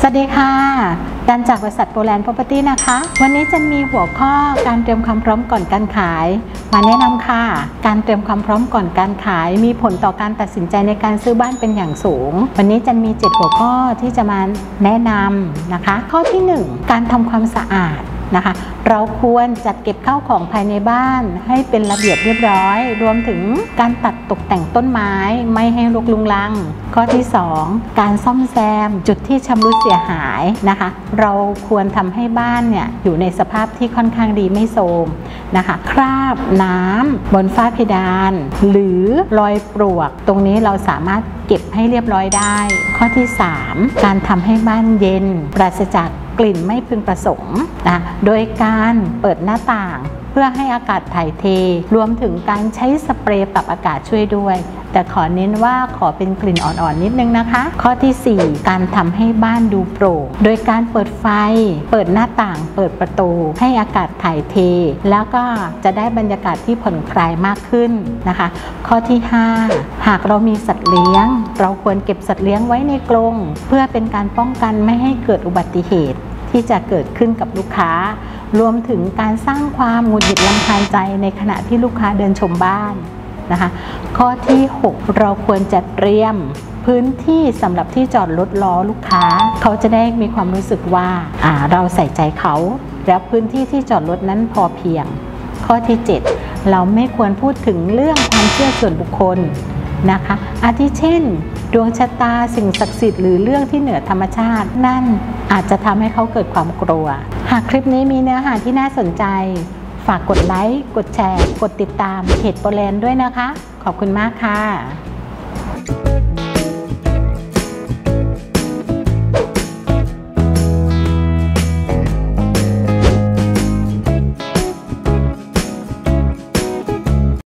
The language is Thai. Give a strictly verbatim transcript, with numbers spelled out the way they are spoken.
วัสดีค่ะดันจากบริษัทโปรแลนด์ Property นะคะวันนี้จะมีหัวข้อการเตรียมความพร้อมก่อนการขายมาแนะนำค่ะการเตรียมความพร้อมก่อนการขายมีผลต่อการตัดสินใจในการซื้อบ้านเป็นอย่างสูงวันนี้จะมีเจ็ดหัวข้อที่จะมาแนะนำนะคะข้อที่หนึ่งการทำความสะอาดนะคะเราควรจัดเก็บข้าวของภายในบ้านให้เป็นระเบียบเรียบร้อยรวมถึงการตัดตกแต่งต้นไม้ไม่ให้รกรุงรังข้อที่สองการซ่อมแซมจุดที่ชำรุดเสียหายนะคะเราควรทำให้บ้านเนี่ยอยู่ในสภาพที่ค่อนข้างดีไม่โทรมนะคะคราบน้ำบนฝ้าเพดานหรือรอยปลวกตรงนี้เราสามารถเก็บให้เรียบร้อยได้ข้อที่สามการทำให้บ้านเย็นปราศจากกลิ่นไม่พึงประสงค์นะโดยการเปิดหน้าต่างเพื่อให้อากาศถ่ายเทรวมถึงการใช้สเปรย์ปรับอากาศช่วยด้วยแต่ขอเน้นว่าขอเป็นกลิ่นอ่อนๆนิดนึงนะคะข้อที่สี่การทำให้บ้านดูโปร่งโดยการเปิดไฟเปิดหน้าต่างเปิดประตูให้อากาศถ่ายเทแล้วก็จะได้บรรยากาศที่ผ่อนคลายมากขึ้นนะคะข้อที่ห้าหากเรามีสัตว์เลี้ยงเราควรเก็บสัตว์เลี้ยงไว้ในกรงเพื่อเป็นการป้องกันไม่ให้เกิดอุบัติเหตุที่จะเกิดขึ้นกับลูกค้ารวมถึงการสร้างความหงุดหงิดรำคาญใจในขณะที่ลูกค้าเดินชมบ้านนะคะข้อที่หกเราควรจัดเตรียมพื้นที่สำหรับที่จอดรถรอลูกค้าเขาจะได้มีความรู้สึกว่าอ่าเราใส่ใจเขาและพื้นที่ที่จอดรถนั้นพอเพียงข้อที่เจ็ดเราไม่ควรพูดถึงเรื่องความเชื่อส่วนบุคคลนะคะอาทิเช่นดวงชะตาสิ่งศักดิ์สิทธิ์หรือเรื่องที่เหนือธรรมชาตินั่นอาจจะทำให้เขาเกิดความกลัวหากคลิปนี้มีเนื้อหาที่น่าสนใจฝากกดไลค์กดแชร์กดติดตามเพจโปรแลนด์ด้วยนะคะขอบคุณมากค่ะ